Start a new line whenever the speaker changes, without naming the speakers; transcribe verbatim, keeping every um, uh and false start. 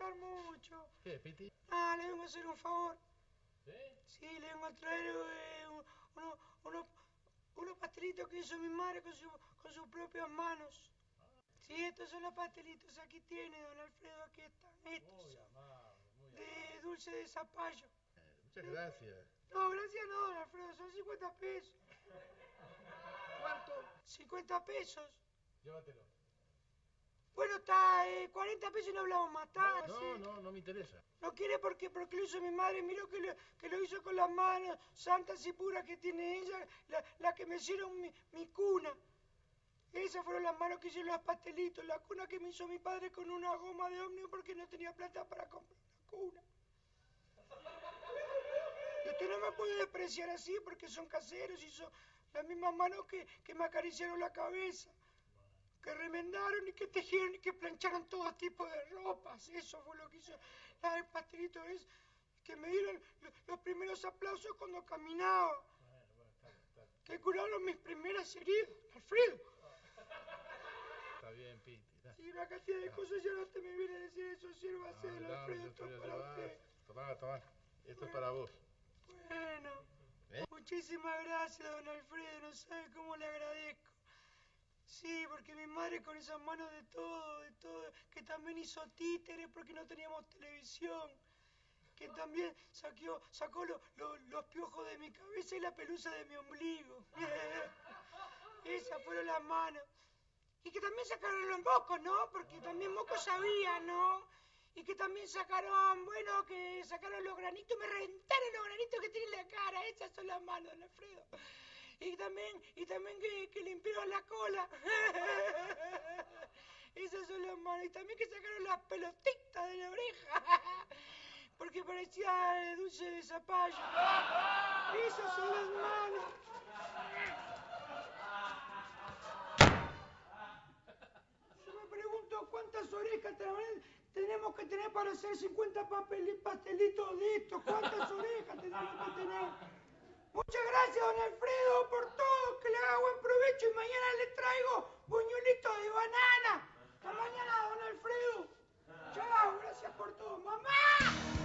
molestar mucho.
¿Qué, Piti?
Ah, le vengo a hacer un favor.
¿Sí?
Sí, le vengo a traer eh, un- uno- uno- unos pastelitos que hizo mi madre con, su, con sus propias manos. Sí, estos son los pastelitos. Aquí tiene, don Alfredo, aquí están. Estos
Muy
son
amable, muy
de
amable.
dulce de zapallo.
Eh, muchas gracias.
No, gracias no, don Alfredo, son cincuenta pesos.
¿Cuánto?
cincuenta pesos.
Llévatelo.
Bueno, está, eh, cuarenta pesos y no hablamos más. Está,
No,
sí.
no, no me interesa.
No quiere porque, porque lo hizo mi madre. Miró que lo, que lo hizo con las manos santas y puras que tiene ella, la, la que me hicieron mi, mi cuna. Esas fueron las manos que hicieron los pastelitos. La cuna que me hizo mi padre con una goma de ómnibus porque no tenía plata para comprar una cuna. Y usted no me puede despreciar así porque son caseros y son las mismas manos que, que me acariciaron la cabeza, que remendaron y que tejieron y que plancharon todo tipo de ropas. Eso fue lo que hizo la del pastelito, es que me dieron lo- los primeros aplausos cuando caminaba,
Bueno, bueno, está bien, está bien.
que curaron mis primeras heridas, Alfredo.
Está bien, Piti. está.
Y una cantidad de cosas, ya no te me viene a decir eso, sirva
No,
del
no,
Alfredo,
yo
esto
te
es
voy a
para
llevar.
usted.
Tomá, tomá. Esto es para vos.
Bueno,
¿Eh?
muchísimas gracias, don Alfredo, no sabe cómo le agradezco. Sí, porque mi madre con esas manos de todo, de todo, que también hizo títeres porque no teníamos televisión, que también saqueó, sacó lo- lo- los piojos de mi cabeza y la pelusa de mi ombligo. Esas fueron las manos. Y que también sacaron los mocos, ¿no? Porque también mocos sabía, ¿no? Y que también sacaron, bueno, que sacaron los granitos, me reventaron los granitos que tiene en la cara. Esas son las manos, don Alfredo. Y también, y también que, que limpiaron la cola. Esas son las manos. Y también que sacaron las pelotitas de la oreja. Porque parecía dulce de zapallo. Esas son las manos. Yo me pregunto cuántas orejas tenemos- tenemos que tener para hacer cincuenta papel- pastelitos de estos. ¿Cuántas orejas tenemos que tener? Muchas gracias, don Alfredo, por todo. Que le haga buen provecho y mañana le traigo buñuelitos de banana. Hasta mañana, don Alfredo. Chao, gracias por todo. ¡Mamá!